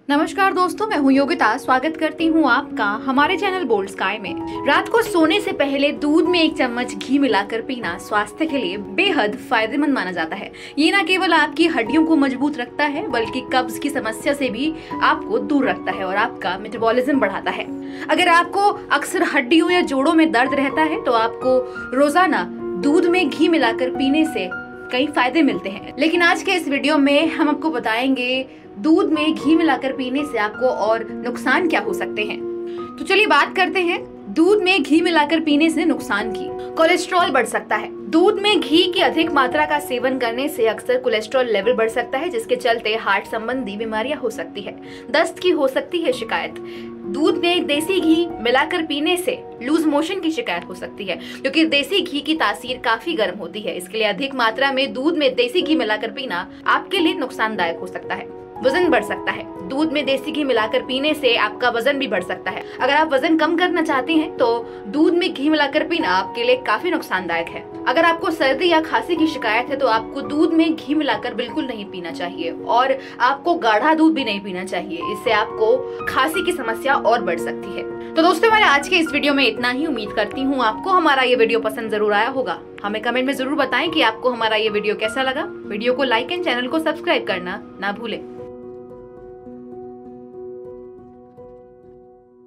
नमस्कार दोस्तों, मैं हूं योगिता। स्वागत करती हूं आपका हमारे चैनल बोल्ड स्काई में। रात को सोने से पहले दूध में 1 चम्मच घी मिलाकर पीना स्वास्थ्य के लिए बेहद फायदेमंद माना जाता है। ये न केवल आपकी हड्डियों को मजबूत रखता है बल्कि कब्ज की समस्या से भी आपको दूर रखता है और आपका मेटाबॉलिज्म बढ़ाता है। अगर आपको अक्सर हड्डियों या जोड़ों में दर्द रहता है तो आपको रोजाना दूध में घी मिलाकर पीने से कई फायदे मिलते हैं। लेकिन आज के इस वीडियो में हम आपको बताएंगे दूध में घी मिलाकर पीने से आपको और नुकसान क्या हो सकते हैं। तो चलिए बात करते हैं दूध में घी मिलाकर पीने से नुकसान की। कोलेस्ट्रॉल बढ़ सकता है। दूध में घी की अधिक मात्रा का सेवन करने से अक्सर कोलेस्ट्रॉल लेवल बढ़ सकता है, जिसके चलते हार्ट संबंधी बीमारियां हो सकती है। दस्त की हो सकती है शिकायत। दूध में देसी घी मिलाकर पीने से लूज मोशन की शिकायत हो सकती है, क्योंकि देसी घी की तासीर काफी गर्म होती है। इसके लिए अधिक मात्रा में दूध में देसी घी मिलाकर पीना आपके लिए नुकसानदायक हो सकता है। वजन बढ़ सकता है। दूध में देसी घी मिलाकर पीने से आपका वजन भी बढ़ सकता है। अगर आप वजन कम करना चाहते हैं तो दूध में घी मिलाकर पीना आपके लिए काफी नुकसानदायक है। अगर आपको सर्दी या खांसी की शिकायत है तो आपको दूध में घी मिलाकर बिल्कुल नहीं पीना चाहिए और आपको गाढ़ा दूध भी नहीं पीना चाहिए। इससे आपको खांसी की समस्या और बढ़ सकती है। तो दोस्तों, मैंने आज के इस वीडियो में इतना ही। उम्मीद करती हूँ आपको हमारा ये वीडियो पसंद जरूर आया होगा। हमें कमेंट में जरूर बताएं कि आपको हमारा ये वीडियो कैसा लगा। वीडियो को लाइक एंड चैनल को सब्सक्राइब करना ना भूलें।